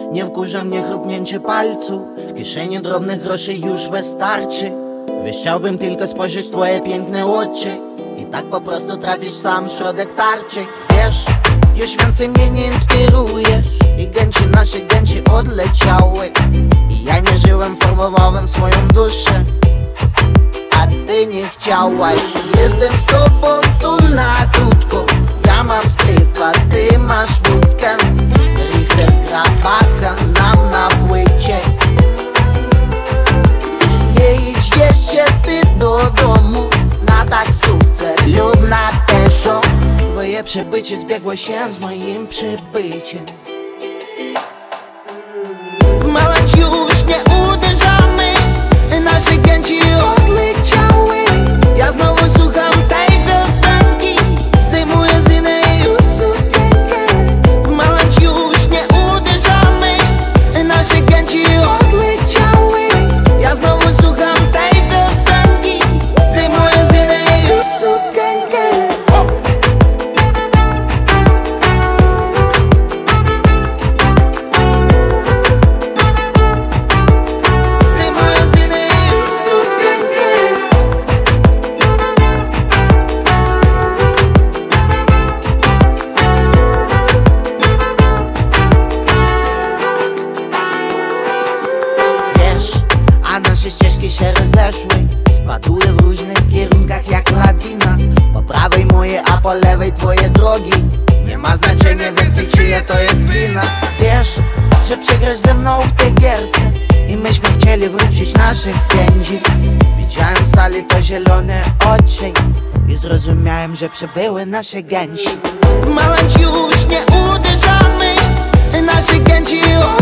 Nie wkurza mnie chrupnięcie palców, w kieszeni drobnych groszy już wystarczy. Wiesz, chciałbym tylko spojrzeć w twoje piękne oczy i tak po prostu trafisz sam w środek tarczy. Wiesz, już więcej mnie nie inspirujesz i nasze gęci odleciały i ja nie żyłem, formowałem swoją duszę, a ty nie chciałaś. Jestem z tobą tu na krótko, ja mam spliff, a ty masz wódkę. Richter gra bacha nam na płycie. Nie idź jeszcze ty do domu na taksówce lub na pieszo. Twoje przybycie zbiegło się z moim przybyciem. W Malać już nie uderzamy, nasze gęci odleciały. Ja znowu słucham tej piosenki, zdejmuję z innej już sukienkę. W Malać już nie uderzamy, nasze gęci odleciały. Ja znowu słucham tej piosenki, zdejmuję z innej już sukienkę. Nasze ścieżki się rozeszły, spaduły w różnych kierunkach jak lawina. Po prawej moje, a po lewej twoje drogi. Nie ma znaczenia więcej czyja to jest wina. Wiesz, że przegrasz ze mną w tej gierce i myśmy chcieli wrócić naszych więzi. Widziałem w sali to zielone oczy i zrozumiałem, że przybyły nasze gęsi. W Malać już nie uderzamy, nasze gęci